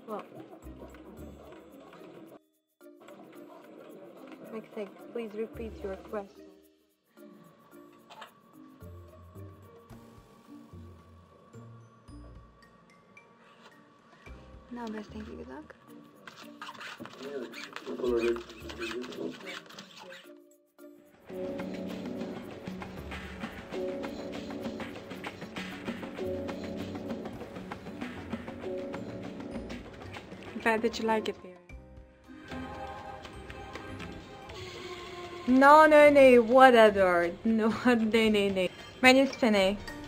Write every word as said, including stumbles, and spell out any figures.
Well, next thing, please repeat your question. Nou, best denk ik het ook. Glad that you like it here. No, no, nee, whatever. No, nee, nee, nee. Mijn is Penny.